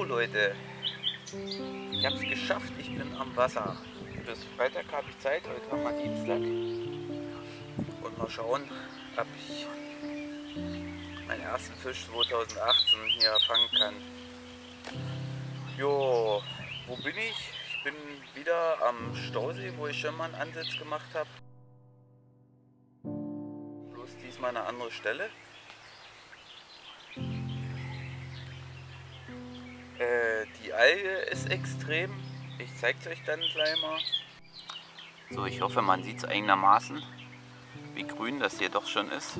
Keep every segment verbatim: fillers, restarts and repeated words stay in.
So Leute, ich habe es geschafft, ich bin am Wasser. Bis Freitag habe ich Zeit, heute haben wir Dienstag. Und mal schauen, ob ich meinen ersten Fisch zweitausendachtzehn hier fangen kann. Jo, wo bin ich? Ich bin wieder am Stausee, wo ich schon mal einen Ansitz gemacht habe. Bloß diesmal eine andere Stelle. Äh, die Alge ist extrem. Ich zeige es euch dann gleich mal. So, ich hoffe, man sieht es einigermaßen, wie grün das hier doch schon ist.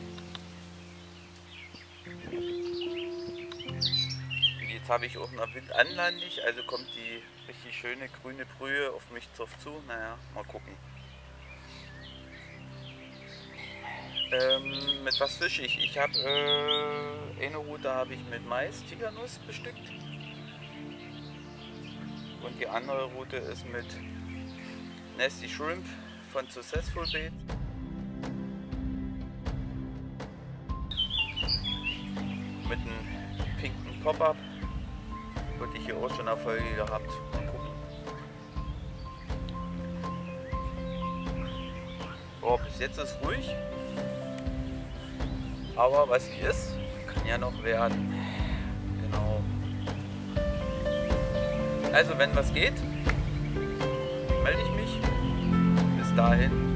Und jetzt habe ich auch noch Wind anlandig, also kommt die richtig schöne grüne Brühe auf mich drauf zu. Naja, mal gucken. Ähm, mit was fische ich? Ich habe äh, eine Route habe ich mit Mais, Tigernuss bestückt. Und die andere Route ist mit Nasty Shrimp von Successful Bait. Mit einem pinken Pop-Up. Wurde ich hier auch schon Erfolge gehabt. Mal gucken. Oh, bis jetzt ist ruhig. Aber was sie ist, kann ja noch werden. Genau. Also wenn was geht, melde ich mich. Bis dahin.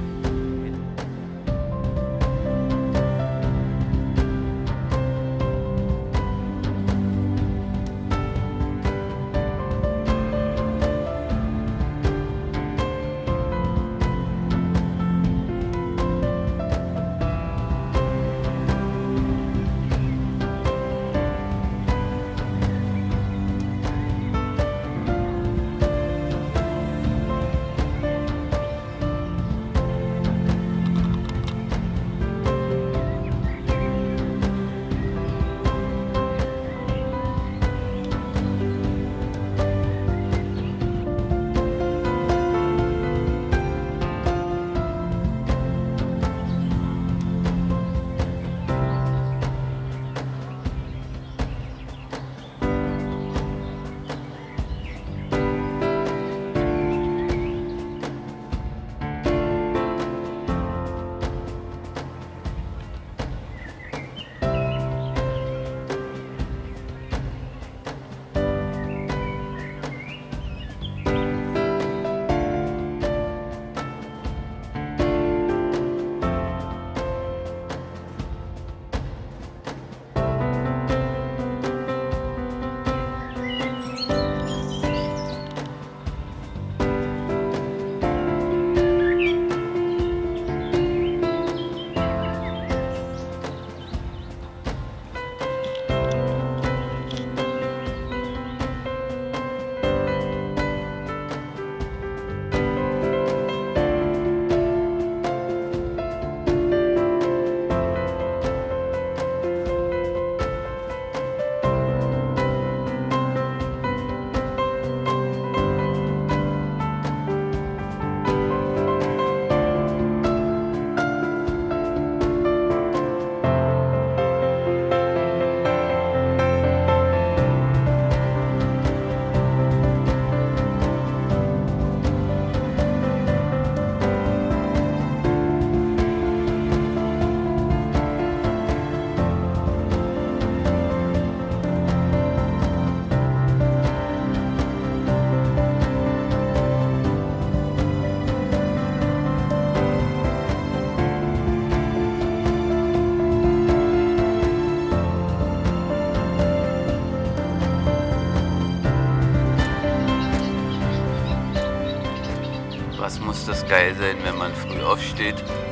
Was muss das geil sein, wenn man früh aufsteht,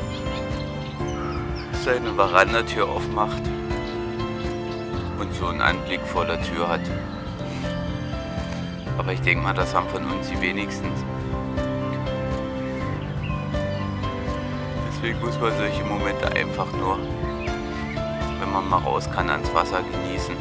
seine Verandatür aufmacht und so einen Anblick vor der Tür hat. Aber ich denke mal, das haben von uns die wenigsten. Deswegen muss man solche Momente einfach nur, wenn man mal raus kann, ans Wasser genießen.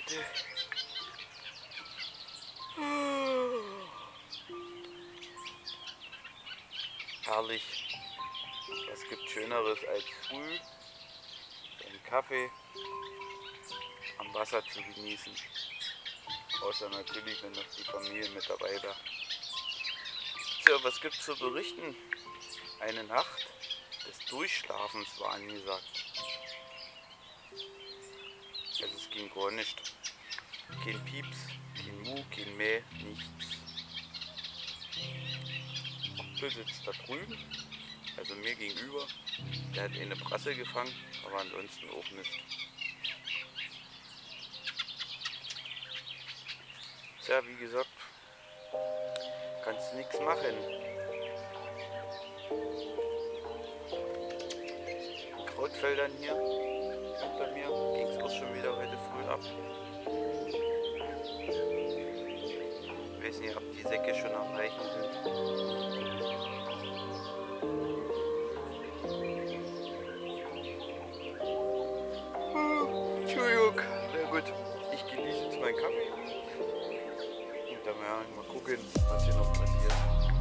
Leute. Herrlich. Was gibt Schöneres als früh einen Kaffee am Wasser zu genießen? Außer natürlich, wenn noch die Familie mit dabei war. Tja, was gibt's zu berichten? Eine Nacht des Durchschlafens war angesagt. Also es ging gar nicht. Kein Pieps, kein Mu, kein Mäh, nichts. Kumpel sitzt da drüben, also mir gegenüber. Der hat eine Brasse gefangen, aber ansonsten auch nicht. Tja, wie gesagt, kannst du nichts machen. In Krautfeldern hier unter mir ging es auch schon wieder heute früh ab. Ich weiß nicht, ob die Säcke schon am Reichen sind. Entschuldigung, na gut, ich genieße jetzt meinen Kaffee. Und dann mal gucken, was hier noch passiert.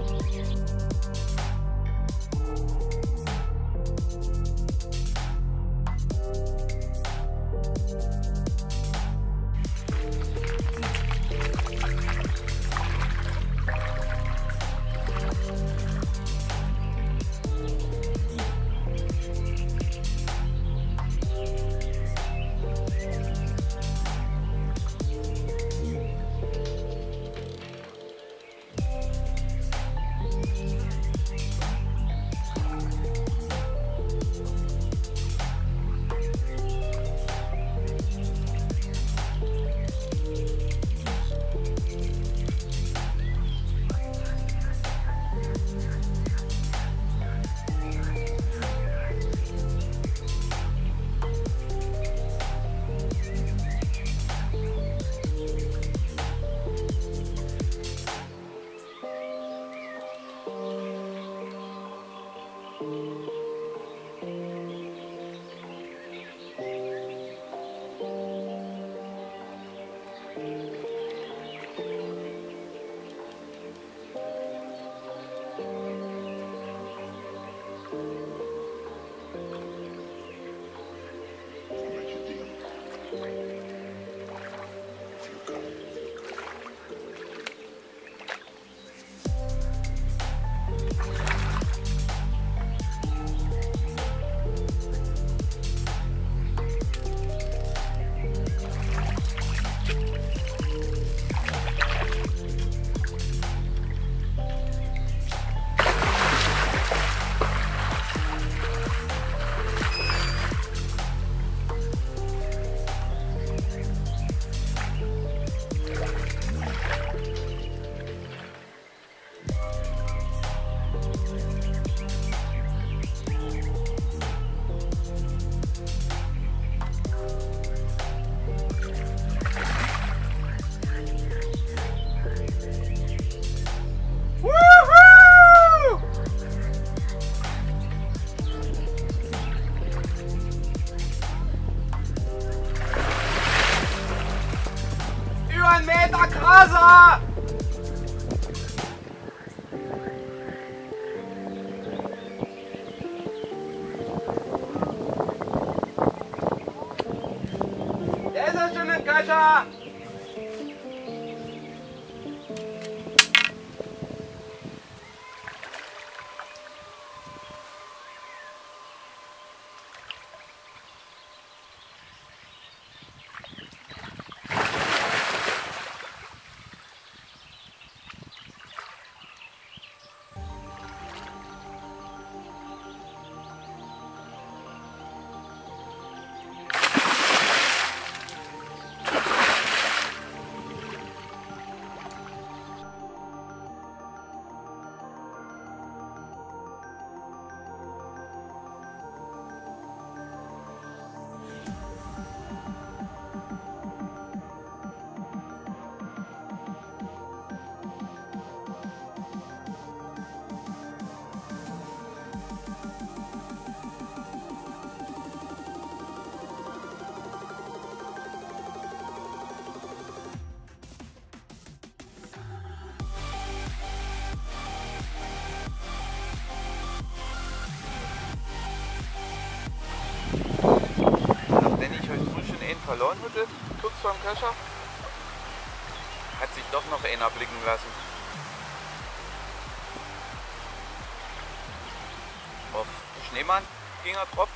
Meter krasser! Der ist ja schon ein Kascher! Ballonhütte, kurz vorm Kescher. Hat sich doch noch einer blicken lassen. Auf Schneemann ging er drauf.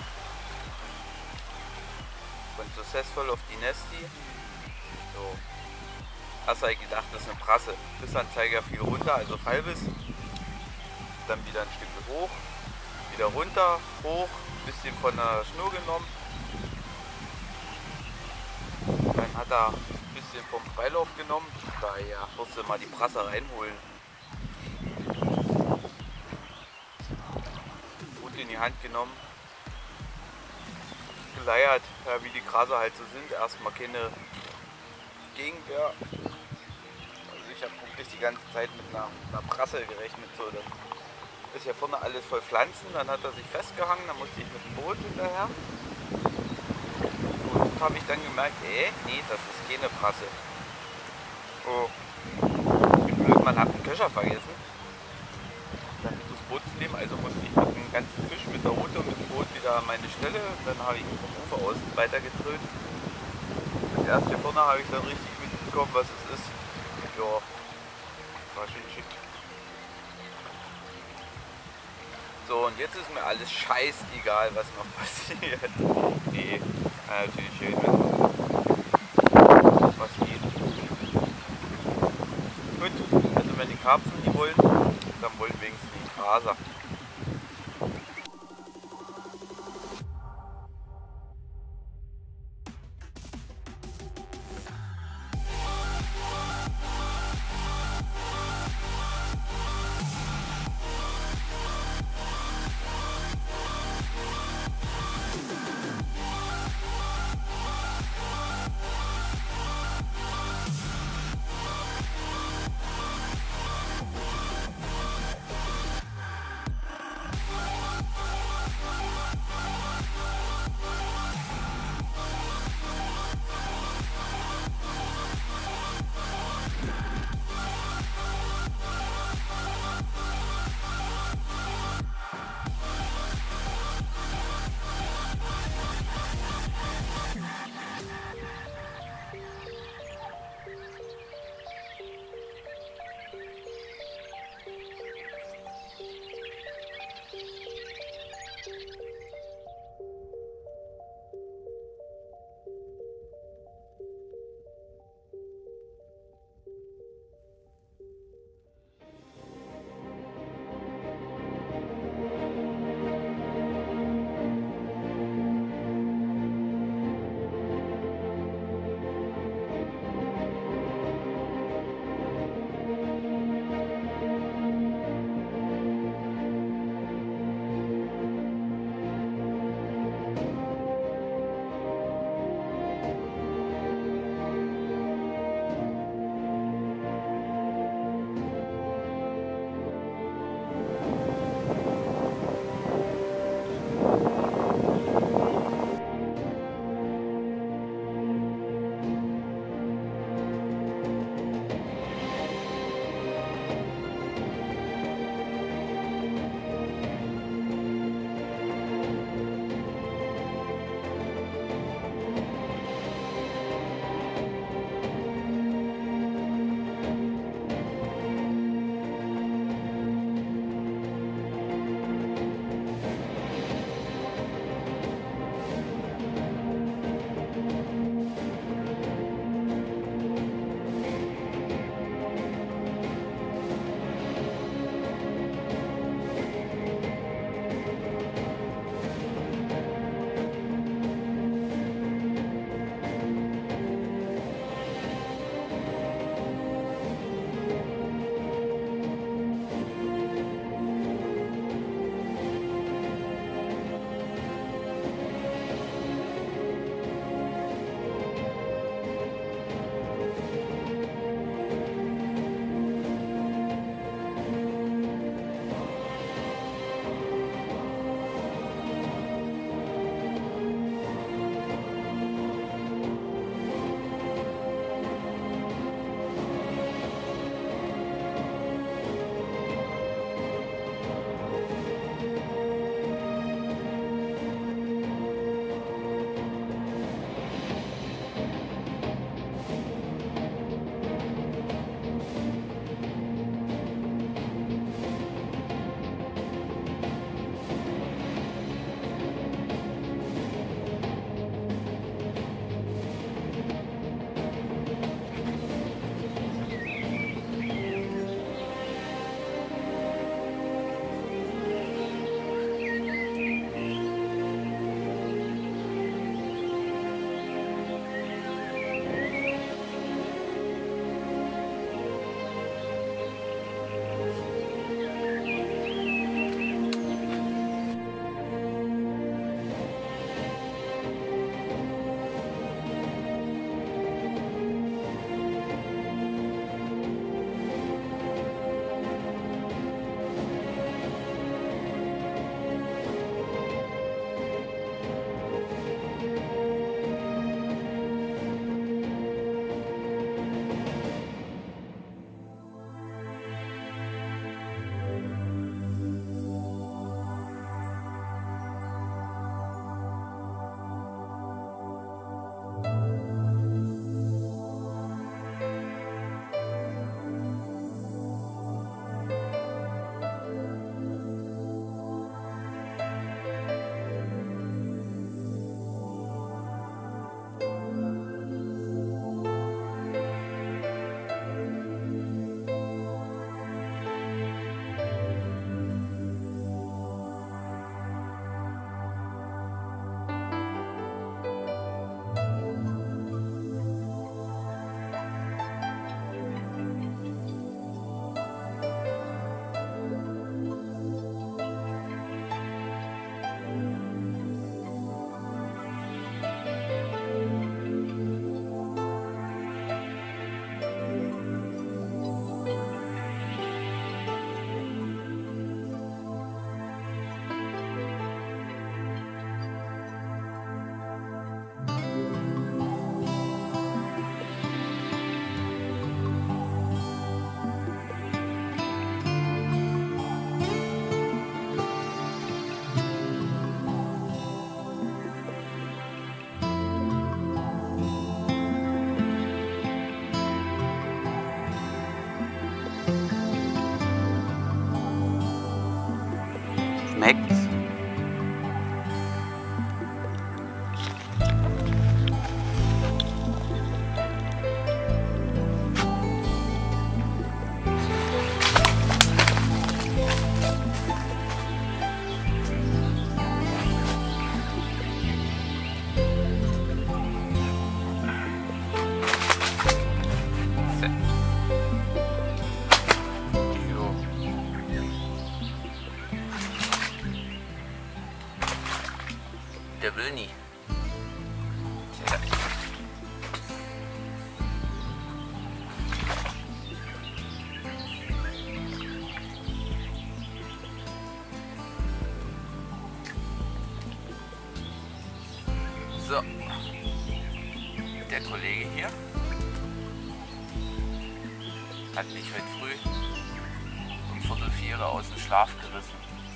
Von successful auf die Nesti. So. Erst habe ich gedacht, das ist eine Brasse. Bissanzeiger fiel runter, also Fallbiss. Dann wieder ein Stück hoch. Wieder runter, hoch. Bisschen von der Schnur genommen. Dann hat er ein bisschen vom Freilauf genommen. Da ja, musste mal die Brasse reinholen. Gut in die Hand genommen. Geleiert, ja, wie die Graser halt so sind. Erstmal keine Gegenwehr. Also ich habe wirklich die ganze Zeit mit einer, einer Brasse gerechnet. So, dann ist ja vorne alles voll Pflanzen. Dann hat er sich festgehangen. Dann musste ich mit dem Boot hinterher. Und habe ich dann gemerkt, ey, nee, das ist keine Brasse. Oh. Ich bin blöd, man hat den Köcher vergessen. Dann mit das Boot zu nehmen, also musste ich mit dem ganzen Fisch, mit der Rute und mit dem Boot wieder an meine Stelle. Dann habe ich vom Ufer aus weitergedröhnt. Und erst hier vorne habe ich dann richtig mitbekommen, was es ist. Ja, war schön schick. So, und jetzt ist mir alles scheißegal, was noch passiert. Nee, ja, natürlich schön, wenn was geht. Gut, also wenn die Karpfen die wollen, dann wollen wenigstens die Graser. Schmeckt's? Der will nie. Tja. So. Der Kollege hier hat mich heute früh um Viertel vier aus dem Schlaf gerissen.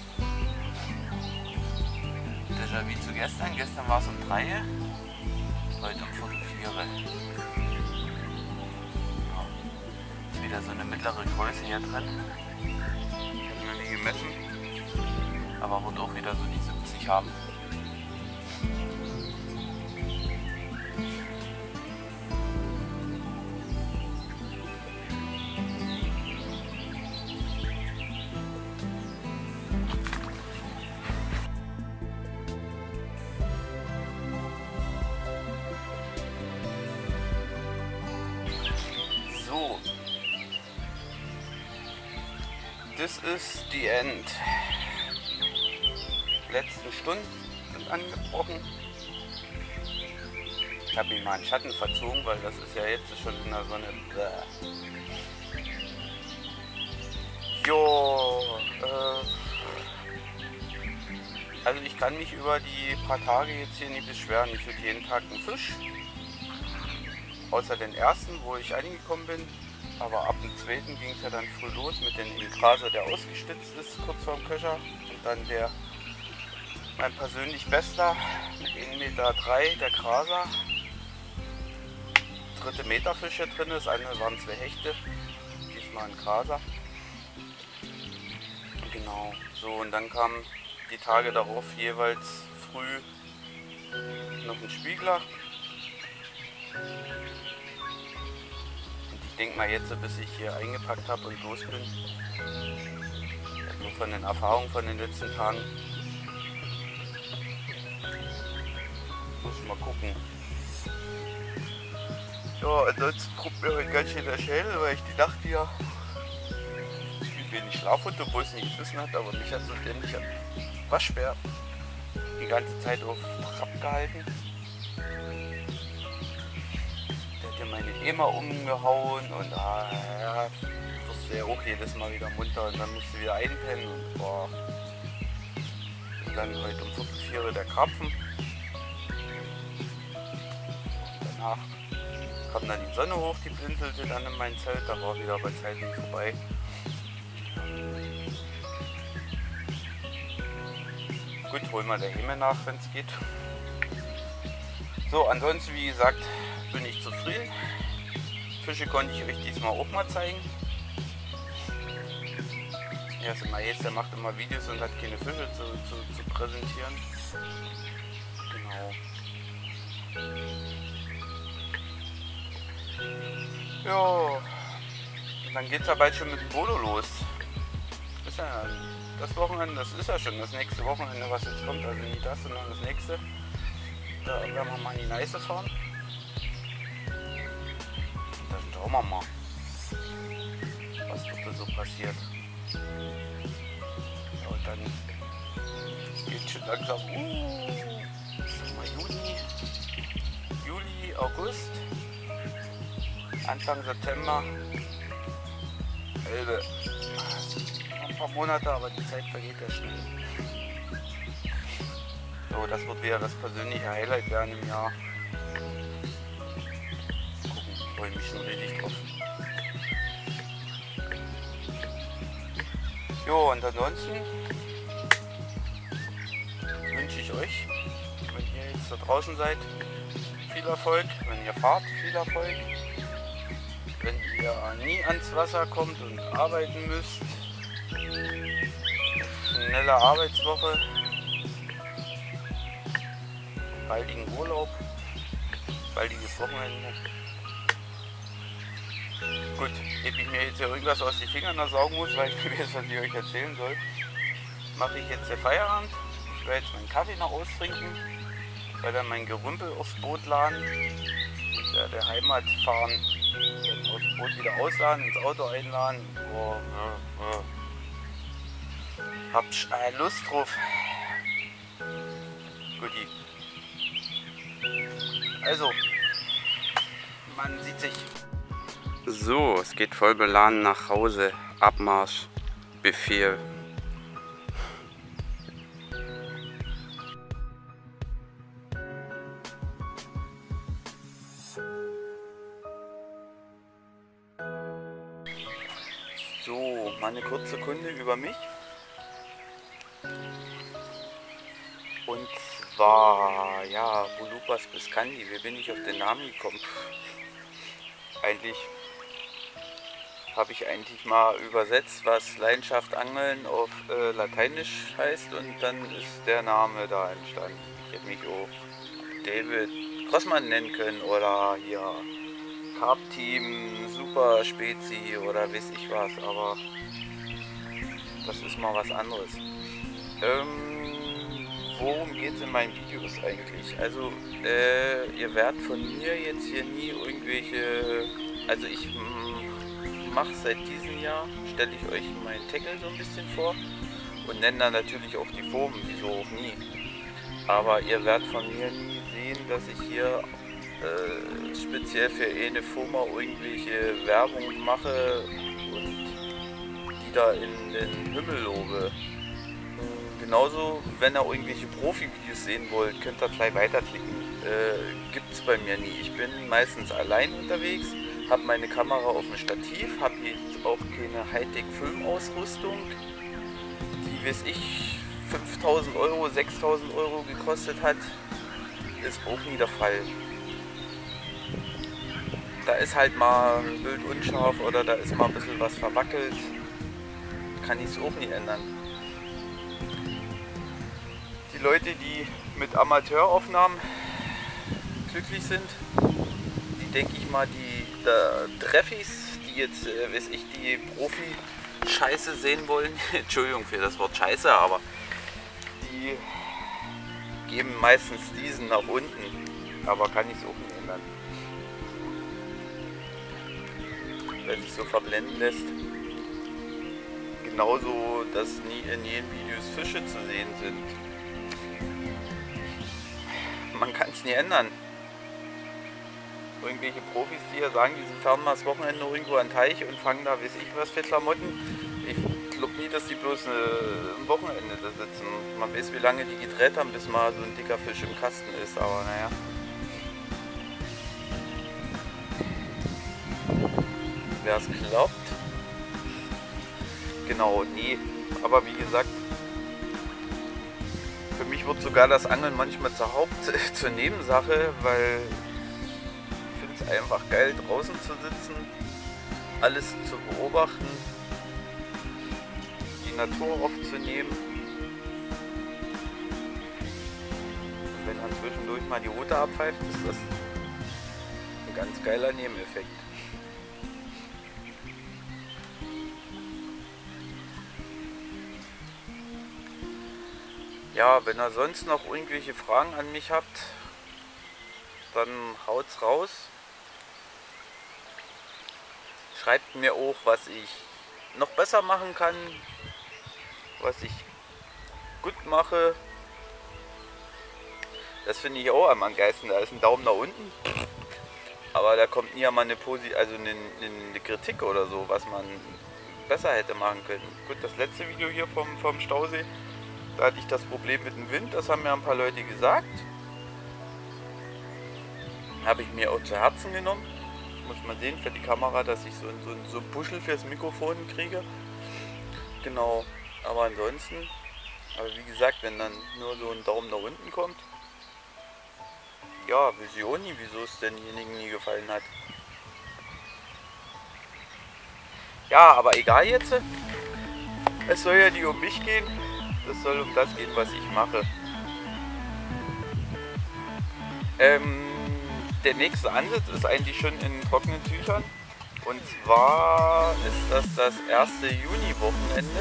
Wie zu gestern. Gestern war es um drei, heute um Viertel vier. Ja. Ist wieder so eine mittlere Größe hier drin. Ich habe noch nie gemessen, aber wird auch wieder so die siebzig haben. So, das ist die End. Letzten Stunden sind angebrochen. Ich habe mich mal in Schatten verzogen, weil das ist ja jetzt schon in der Sonne. Jo, äh, also ich kann mich über die paar Tage jetzt hier nicht beschweren. Ich würde jeden Tag einen Fisch. Außer den ersten, wo ich angekommen bin, aber ab dem zweiten ging es ja dann früh los mit dem Graser, der ausgestützt ist, kurz vorm Köcher. Und dann der, mein persönlich bester, mit ein Meter drei, der Graser. Dritte Meterfisch hier drin, das eine waren zwei Hechte, diesmal ein Graser. Genau, so und dann kamen die Tage darauf jeweils früh noch ein Spiegler. Ich denke mal jetzt, bis ich hier eingepackt habe und los bin, nur von den Erfahrungen von den letzten Tagen, muss ich mal gucken. Ja, ansonsten kommt mir heute ganz schön der Schädel, weil ich die Nacht hier viel wenig Schlaf und obwohl es nicht gebissen hat, aber mich hat so ständig Waschbär die ganze Zeit auf Trab gehalten. Meine immer umgehauen und ah, ja, wirst du ja auch jedes Mal wieder munter und dann musst du wieder einpennen und boah. Und dann heute um Viertel vier der Karpfen. Und danach kam dann die Sonne hoch, die blinzelte dann in mein Zelt, da war wieder bei Zeiten vorbei. Gut, holen wir der Himmel nach, wenn es geht. So, ansonsten wie gesagt, bin ich zufrieden. Fische konnte ich euch diesmal auch mal zeigen. Ja, also Maes, der macht immer Videos und hat keine Fische zu, zu, zu präsentieren. Genau. Ja, und dann geht es ja bald schon mit dem Polo los. Ist ja das Wochenende, das ist ja schon das nächste Wochenende, was jetzt kommt. Also nicht das, sondern das nächste. Da werden wir mal in die Neiße fahren. Schauen wir mal, was dort so passiert. Ja, und dann geht schon langsam, uh, mal Juni, Juli, August, Anfang September, Elbe. Noch ein paar Monate, aber die Zeit vergeht ja schnell. So, das wird wieder das persönliche Highlight werden im Jahr. Ich freue mich schon richtig drauf. Jo, und ansonsten wünsche ich euch, wenn ihr jetzt da draußen seid, viel Erfolg. Wenn ihr fahrt, viel Erfolg. Wenn ihr nie ans Wasser kommt und arbeiten müsst, traditionelle Arbeitswoche, baldigen Urlaub, baldiges Wochenende. Gut, ehe ich mir jetzt hier irgendwas aus den Fingern saugen muss, weil ich nicht weiß, was ich euch erzählen soll, mache ich jetzt den Feierabend. Ich werde jetzt meinen Kaffee noch austrinken, weil dann mein Gerümpel aufs Boot laden und äh, der Heimat fahren, dann aufs Boot wieder ausladen, ins Auto einladen. Oh, äh, äh. Hab äh, Lust drauf. Guti. Also, man sieht sich. So, es geht voll beladen nach Hause. Abmarsch. Befehl. So, mal eine kurze Kunde über mich. Und zwar, ja, Volupas Biscandi. Wie bin ich auf den Namen gekommen? Eigentlich habe ich eigentlich mal übersetzt, was Leidenschaft Angeln auf äh, Lateinisch heißt, und dann ist der Name da entstanden. Ich hätte mich auch David Grossmann nennen können oder hier Carp Team, Super Spezi oder weiß ich was, aber das ist mal was anderes. Ähm, worum geht es in meinen Videos eigentlich? Also äh, ihr werdet von mir jetzt hier nie irgendwelche, also ich mache seit diesem Jahr, stelle ich euch meinen Tackle so ein bisschen vor und nenne dann natürlich auch die Formen, wieso auch nie. Aber ihr werdet von mir nie sehen, dass ich hier äh, speziell für eine Firma irgendwelche Werbung mache und die da in den Himmel lobe. Genauso, wenn ihr irgendwelche Profi-Videos sehen wollt, könnt ihr gleich weiterklicken. Äh, gibt es bei mir nie. Ich bin meistens allein unterwegs, habe meine Kamera auf dem Stativ, habe jetzt auch keine Hightech-Filmausrüstung, die, weiß ich, fünftausend Euro, sechstausend Euro gekostet hat. Ist auch nie der Fall. Da ist halt mal ein Bild unscharf oder da ist mal ein bisschen was verwackelt. Kann ich es auch nie ändern. Die Leute, die mit Amateuraufnahmen glücklich sind, die denke ich mal, die da Treffis, die jetzt, äh, weiß ich, die Profi-Scheiße sehen wollen, Entschuldigung für das Wort Scheiße, aber die geben meistens diesen nach unten, aber kann ich es auch nicht ändern. Weil sich so verblenden lässt. Genauso, dass nie in jedem Videos Fische zu sehen sind. Man kann es nie ändern. Irgendwelche Profis, die ja sagen, die fahren mal das Wochenende irgendwo an den Teich und fangen da, weiß ich was für Klamotten. Ich glaube nie, dass die bloß eine, ein Wochenende da sitzen. Man weiß, wie lange die gedreht haben, bis mal so ein dicker Fisch im Kasten ist, aber naja. Wer es glaubt. Genau, nee. Aber wie gesagt, für mich wird sogar das Angeln manchmal zur Haupt-, zur Nebensache, weil ich finde es einfach geil, draußen zu sitzen, alles zu beobachten, die Natur aufzunehmen. Und wenn dann zwischendurch mal die Rute abpfeift, ist das ein ganz geiler Nebeneffekt. Ja, wenn ihr sonst noch irgendwelche Fragen an mich habt, dann haut's raus. Schreibt mir auch, was ich noch besser machen kann, was ich gut mache. Das finde ich auch am geilsten. Da ist ein Daumen nach unten, aber da kommt nie einmal eine, Posi also eine, eine Kritik oder so, was man besser hätte machen können. Gut, das letzte Video hier vom, vom Stausee, da hatte ich das Problem mit dem Wind, das haben mir ein paar Leute gesagt. Habe ich mir auch zu Herzen genommen. Muss man sehen für die Kamera, dass ich so, so, so ein Puschel fürs Mikrofon kriege. Genau, aber ansonsten, aber wie gesagt, wenn dann nur so ein Daumen nach unten kommt, ja, Vision nie, wieso es denjenigen nie gefallen hat. Ja, aber egal jetzt. Es soll ja nicht um mich gehen. Das soll um das gehen, was ich mache. Ähm, der nächste Ansatz ist eigentlich schon in trockenen Tüchern. Und zwar ist das das erste Juni-Wochenende.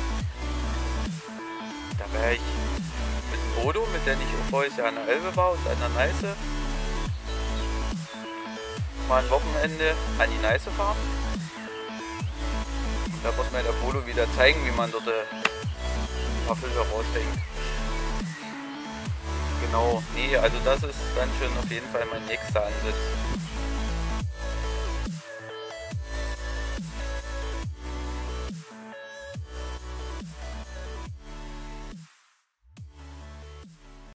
Da wäre ich mit Bodo, mit der ich auch voriges Jahr an der Elbe war und an der Neiße, mal ein Wochenende an die Neiße fahren. Und da wird mir der Bodo wieder zeigen, wie man dort ein paar Fische rausfängt. Genau, nee, also das ist dann schon auf jeden Fall mein nächster Ansatz.